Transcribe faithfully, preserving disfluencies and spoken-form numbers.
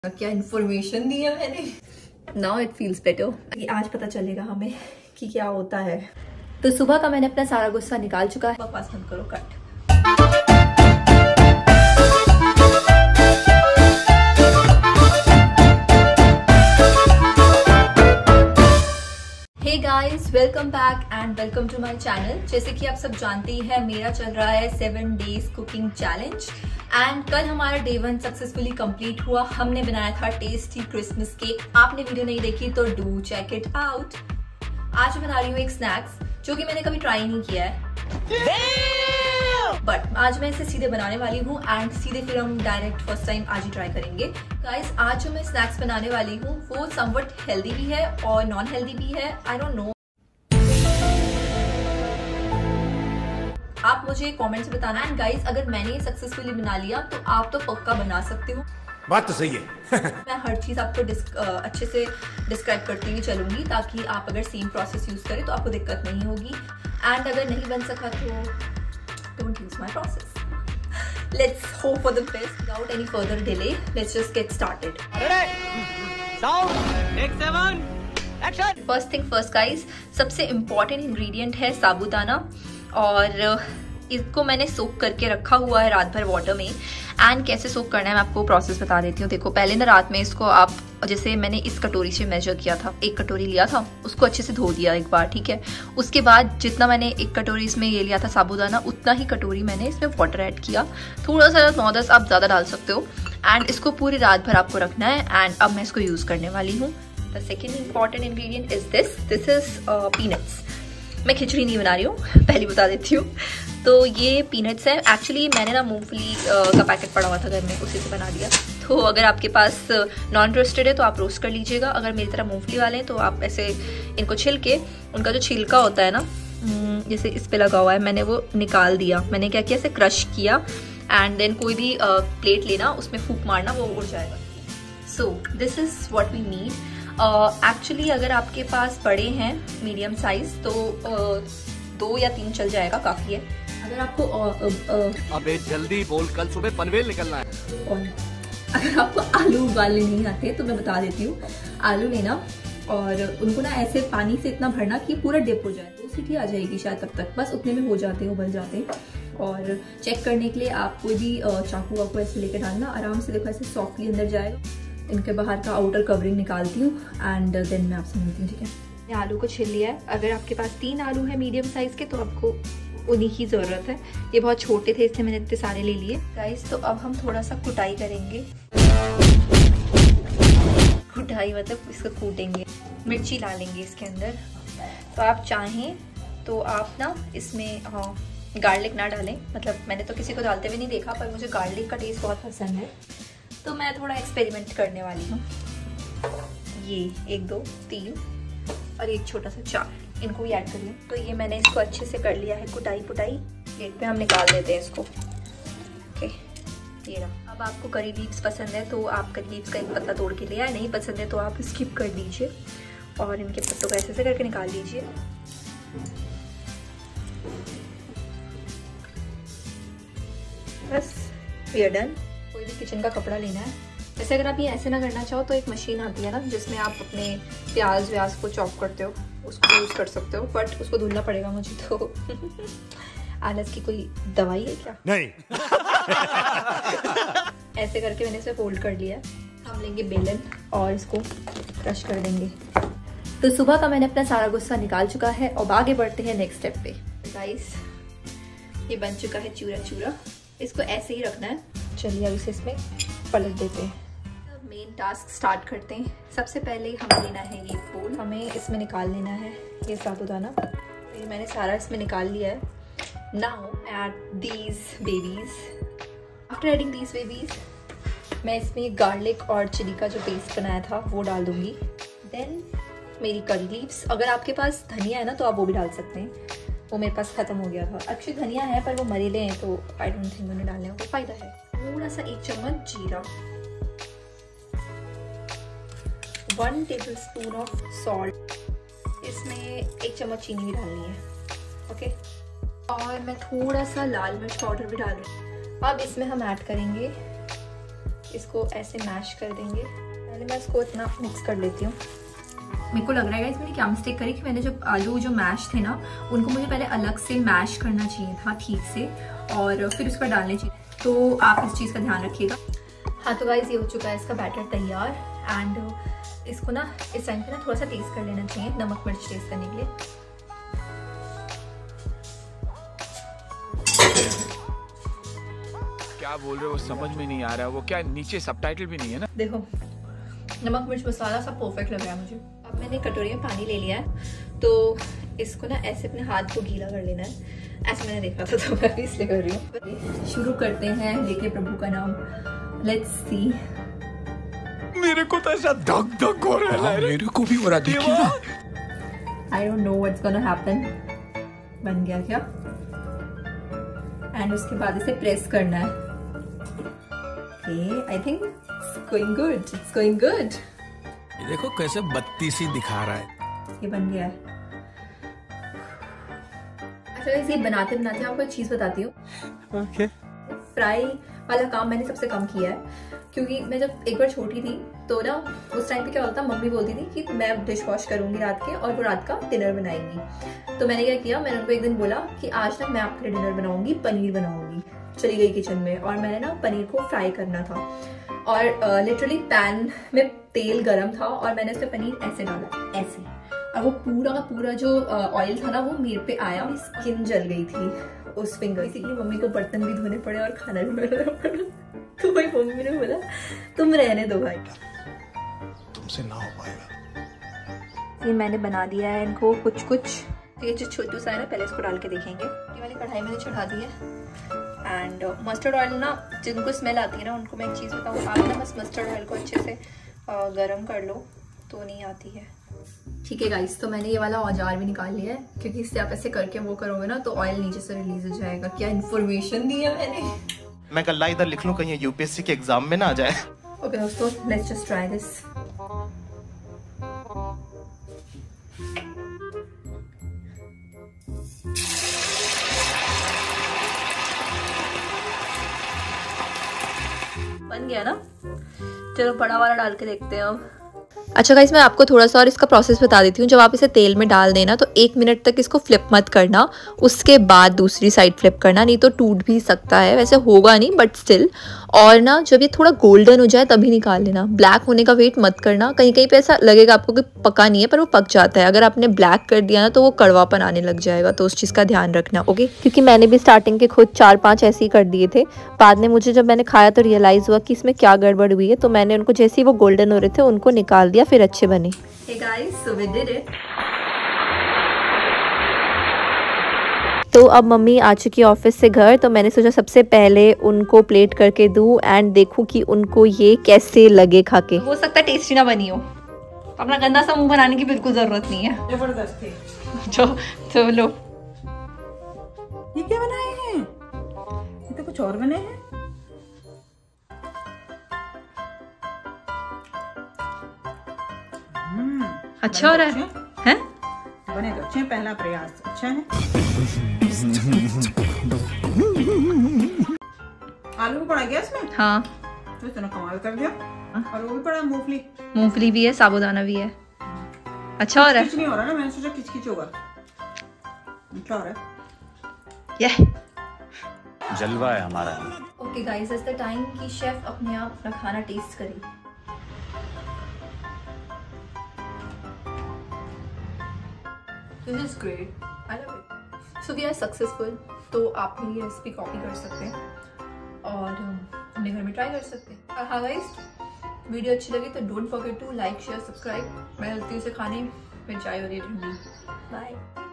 क्या इन्फॉर्मेशन दी है मैंने। Now it feels better. आज पता चलेगा हमें कि क्या होता है। तो सुबह का मैंने अपना सारा गुस्सा निकाल चुका है। बकवास मत करो, cut. Hey guys, welcome back and welcome to my channel. जैसे कि आप सब जानते ही हैं, मेरा चल रहा है seven days cooking challenge and कल हमारा डे वन सक्सेसफुली कंप्लीट हुआ। हमने बनाया था टेस्टी क्रिसमस केक। आपने वीडियो नहीं देखी तो डू चेक इट आउट। आज मैं बना रही हूँ एक स्नैक्स जो कि मैंने कभी ट्राई नहीं किया है, बट आज मैं इसे सीधे बनाने वाली हूँ एंड सीधे फिर हम डायरेक्ट फर्स्ट टाइम आज ही ट्राई करेंगे। गाइस, आज जो मैं स्नैक्स बनाने वाली हूँ वो समवट हेल्दी भी है और नॉन हेल्दी भी है। आई डोंट नो, आप मुझे कमेंट्स में बताना। एंड गाइस, अगर मैंने ये सक्सेसफुली बना लिया तो आप तो पक्का बना सकते हो। बात तो सही है। मैं हर चीज आपको डिस्क, अच्छे से डिस्क्राइब करती हुई चलूंगी ताकि आप अगर सेम प्रोसेस यूज करें तो आपको दिक्कत नहीं होगी। एंड अगर नहीं बन सका तो don't use my process. Let's hope for the best without any further delay. Let's just get started. First thing first guys, सबसे इम्पोर्टेंट इंग्रेडिएंट है साबूदाना और इसको मैंने सोक करके रखा हुआ है रात भर वाटर में। एंड कैसे सोक करना है मैं आपको प्रोसेस बता देती हूँ। देखो, पहले ना रात में इसको आप, जैसे मैंने इस कटोरी से मेजर किया था, एक कटोरी लिया था, उसको अच्छे से धो दिया एक बार, ठीक है। उसके बाद जितना मैंने एक कटोरी इसमें ये लिया था साबूदाना, उतना ही कटोरी मैंने इसमें वाटर ऐड किया। थोड़ा सा नौ दस आप ज़्यादा डाल सकते हो। एंड इसको पूरी रात भर आपको रखना है। एंड अब मैं इसको यूज़ करने वाली हूँ। The second important ingredient is this this is peanuts. मैं खिचड़ी नहीं बना रही हूँ, पहले बता देती हूँ। तो ये पीनट्स है। एक्चुअली मैंने ना मूंगफली का पैकेट पड़ा हुआ था घर में, उसी से बना दिया। तो अगर आपके पास नॉन रोस्टेड है तो आप रोस्ट कर लीजिएगा। अगर मेरी तरह मूंगफली वाले हैं तो आप ऐसे इनको छिल के, उनका जो छिलका होता है ना, जैसे इस पे लगा हुआ है, मैंने वो निकाल दिया। मैंने क्या किया, इसे क्रश किया एंड देन कोई भी प्लेट लेना, उसमें फूंक मारना, वो उड़ जाएगा। So this is what we need. Actually uh, अगर आपके पास बड़े हैं मीडियम साइज तो uh, दो या तीन चल जाएगा, काफी है। अगर आपको uh, uh, uh, अबे जल्दी बोल, कल सुबह पनवेल निकलना है। और अगर आपको आलू उबालने नहीं आते तो मैं बता देती हूँ। आलू लेना और उनको ना ऐसे पानी से इतना भरना कि पूरा डिप हो जाए। दो सीटी आ जाएगी शायद, तब तक बस उतने में हो जाते हैं, उबल जाते हैं। और चेक करने के लिए आप कोई भी चाकू वाकू ऐसे लेके डालना, आराम से देखो ऐसे सॉफ्टली अंदर जाएगा। इनके बाहर का आउटर कवरिंग निकालती हूँ एंड देन मैं आपसे मिलती हूँ, ठीक है। मैं आलू को छिल लिया है। अगर आपके पास तीन आलू है मीडियम साइज के तो आपको उन्हीं की ज़रूरत है। ये बहुत छोटे थे इसलिए मैंने इतने सारे ले लिए गाइस। तो अब हम थोड़ा सा कुटाई करेंगे। कुटाई मतलब इसको कूटेंगे। मिर्ची डालेंगे इसके अंदर। तो आप चाहें तो आप ना इसमें हाँ गार्लिक ना डालें, मतलब मैंने तो किसी को डालते हुए नहीं देखा, पर मुझे गार्लिक का टेस्ट बहुत पसंद है तो मैं थोड़ा एक्सपेरिमेंट करने वाली हूँ। ये एक दो तीन और एक छोटा सा चार, इनको भी ऐड कर लिया। तो ये मैंने इसको अच्छे से कर लिया है कुटाई पुटाई। प्लेट पे हम निकाल देते हैं इसको। ओके, ये रहा। अब आपको करी लीव्स पसंद है तो आप करी लीव्स का एक पत्ता तोड़ के लिया है, नहीं पसंद है तो आप स्किप कर दीजिए और इनके पत्तों को ऐसे से करके निकाल लीजिए। बस वी आर डन। कोई भी किचन का कपड़ा लेना है। वैसे अगर आप ये ऐसे ना करना चाहो तो एक मशीन आती है ना, जिसमें आप अपने प्याज व्याज को चॉप करते हो, उसको यूज कर सकते हो, बट उसको धुलना पड़ेगा मुझे। तो आलस की कोई दवाई है क्या? नहीं। ऐसे करके मैंने इसे फोल्ड कर लिया। हम लेंगे बेलन और इसको क्रश कर देंगे। तो सुबह का मैंने अपना सारा गुस्सा निकाल चुका है। अब आगे बढ़ते हैं नेक्स्ट स्टेप पे। गाइस, ये बन चुका है चूरा चूरा। इसको ऐसे ही रखना है। चलिए अब इसे इसमें पलट देते हैं। मेन टास्क स्टार्ट करते हैं। सबसे पहले हमें लेना है ये फूल, हमें इसमें निकाल लेना है ये साबूदाना। ये मैंने सारा इसमें निकाल लिया है। Now add these babies. After adding these babies मैं इसमें गार्लिक और चिली का जो पेस्ट बनाया था वो डाल दूंगी। देन मेरी करी लीव्स। अगर आपके पास धनिया है ना तो आप वो भी डाल सकते हैं, वो मेरे पास खत्म हो गया था। एक्चुअली धनिया है पर वो मरेले हैं तो आई डोंट थिंक उन्हें डालने का फायदा है। थोड़ा सा एक चम्मच जीरा, one tablespoon of salt, इसमें एक चम्मच चीनी भी डालनी है, ओके। और मैं थोड़ा सा लाल मिर्च पाउडर भी डाल रही हूँ। अब इसमें हम ऐड करेंगे इसको ऐसे मैश कर देंगे। पहले मैं इसको इतना मिक्स कर लेती हूँ। मेरे को लग रहा है गाइस मैंने क्या मिस्टेक करी कि मैंने जब आलू जो मैश थे ना उनको मुझे पहले अलग से मैश करना चाहिए था ठीक से और फिर उस पर डालने चाहिए, तो आप इस चीज़ का ध्यान रखिएगा। हाँ तो गाइस ये हो चुका है इसका बैटर तैयार एंड इसको ना इस टाइम पे ना थोड़ा सा टेस्ट कर लेना चाहिए, नमक मिर्च टेस्ट करने के लिए। क्या बोल रहे हो समझ में नहीं आ रहा है, वो क्या नीचे सबटाइटल भी नहीं है ना। देखो नमक मिर्च मसाला सब परफेक्ट लग रहा है मुझे। अब मैंने कटोरी में पानी ले लिया है तो इसको ना ऐसे अपने हाथ को गीला कर लेना है, ऐसे मैंने देखा था तो मैं भी इसलिए कर रही हूँ। शुरू करते हैं लेके प्रभु का नाम। Let's see. मेरे को तो ऐसा धक धक हो रहा है। मेरे को भी हो रहा देखिए ना। I don't know what's gonna happen. बन गया क्या? एंड उसके बाद इसे प्रेस करना है। Okay I think it's going good, it's going good. ये देखो कैसे बत्तीसी दिखा रहा है। ये बन गया है। अच्छा इसे बनाते बनाते आपको एक चीज बताती हूँ। ओके। फ्राई वाला काम मैंने सबसे कम किया है क्योंकि मैं जब एक बार छोटी थी तो ना उस टाइम पे क्या होता, मम्मी बोलती थी कि मैं डिश वॉश करूंगी रात के और वो रात का डिनर बनाएंगी। तो मैंने क्या किया, मैंने उनको एक दिन बोला कि आज ना मैं आपके लिए डिनर बनाऊंगी, पनीर बनाऊंगी। चली गई किचन में और मैंने ना पनीर को फ्राई करना था और लिटरली uh, पैन में तेल गरम था और मैंने उसमें पनीर ऐसे डाला ऐसे, और वो पूरा का पूरा जो ऑयल uh, था ना वो मेरे पे आया, स्किन जल गई थी उस फिंगर। इसीलिए मम्मी को बर्तन भी धोने पड़े और खाना भी बनाना पड़ा। तो भाई मम्मी ने बोला तुम रहने दो भाई, तुमसे ना हो पाएगा। ये मैंने बना दिया है इनको कुछ कुछ। ये जो छोटू सा है ना पहले इसको डाल के देखेंगे। ये वाली कढ़ाई मैंने चढ़ा दी है एंड मस्टर्ड ऑयल ना जिनको स्मेल आती है ना उनको मैं एक चीज़ बताऊँ, आप ना बस मस्टर्ड ऑयल को अच्छे से गरम कर लो तो नहीं आती है। ठीक है गाइस, तो मैंने ये वाला औजार भी निकाल लिया है क्योंकि इससे आप ऐसे करके वो करोगे ना तो ऑयल नीचे से रिलीज हो जाएगा। क्या इन्फॉर्मेशन दी है मैंने। मैं गल्ला इधर लिख लूं कहीं यूपीएससी के एग्जाम में ना आ जाए। ओके दोस्तों लेट्स जस्ट ट्राई दिस। बन गया ना, चलो बड़ा वाला डाल के देखते हैं अब। अच्छा गाइस मैं आपको थोड़ा सा और इसका प्रोसेस बता देती हूँ। जब आप इसे तेल में डाल देना तो एक मिनट तक इसको फ्लिप मत करना, उसके बाद दूसरी साइड फ्लिप करना, नहीं तो टूट भी सकता है। वैसे होगा नहीं बट स्टिल। और ना जब ये थोड़ा गोल्डन हो जाए तभी निकाल लेना, ब्लैक होने का वेट मत करना। कहीं कहीं पे ऐसा लगेगा आपको कि पका नहीं है पर वो पक जाता है। अगर आपने ब्लैक कर दिया ना तो वो कड़वापन आने लग जाएगा, तो उस चीज़ का ध्यान रखना। ओके, क्योंकि मैंने भी स्टार्टिंग के खुद चार पाँच ऐसे ही कर दिए थे। बाद में मुझे जब मैंने खाया तो रियलाइज़ हुआ कि इसमें क्या गड़बड़ हुई है, तो मैंने उनको जैसे ही वो गोल्डन हो रहे थे उनको निकाल दिया, फिर अच्छे बने। Hey guys, so we did it. तो अब मम्मी आ चुकी ऑफिस से घर, तो मैंने सोचा सबसे पहले उनको प्लेट करके दूं एंड देखूं कि उनको ये कैसे लगे खा के। हो सकता है टेस्टी ना बनी हो, अपना गंदा सा मुंह बनाने की बिल्कुल जरूरत नहीं है। जबरदस्ती। जो तो लो, ये क्या बनाए हैं? ये तो कुछ और बने हैं। अच्छा हो रहा है, हैं? बने तो अच्छे, पहला प्रयास अच्छा है। आलू भी पड़ा गया इसमें। हाँ तो इतना कमाल कर दिया। और वो भी पड़ा, मूंगफली मूंगफली भी है, साबूदाना भी है। अच्छा हो रहा है। कुछ नहीं हो रहा ना, मैंने सोचा किचकिच होगा। क्या हो रहा है? ये जलवा है हमारा। Okay guys, it's the time कि शेफ अपने आप अपना खाना टेस्ट करे। This is great. I love it. So we are successful. तो आप मेरी रेसिपी कॉपी कर सकते हैं और अपने घर में ट्राई कर सकते हैं। हाँ गाइस, वीडियो अच्छी लगी तो don't forget to like share subscribe. मैं चलती हूँ उसे खाने, फिर चाय हो रही है ठंडी। बाय।